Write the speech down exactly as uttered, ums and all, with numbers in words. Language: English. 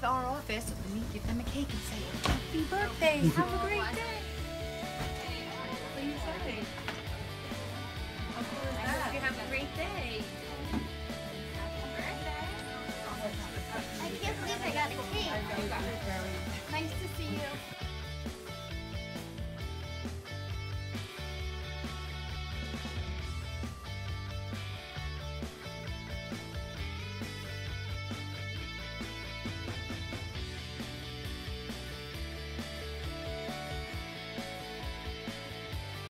with our office. Let me give them a cake and say, happy birthday, have a great day. What do you say? How cool is I that? hope you have a great day.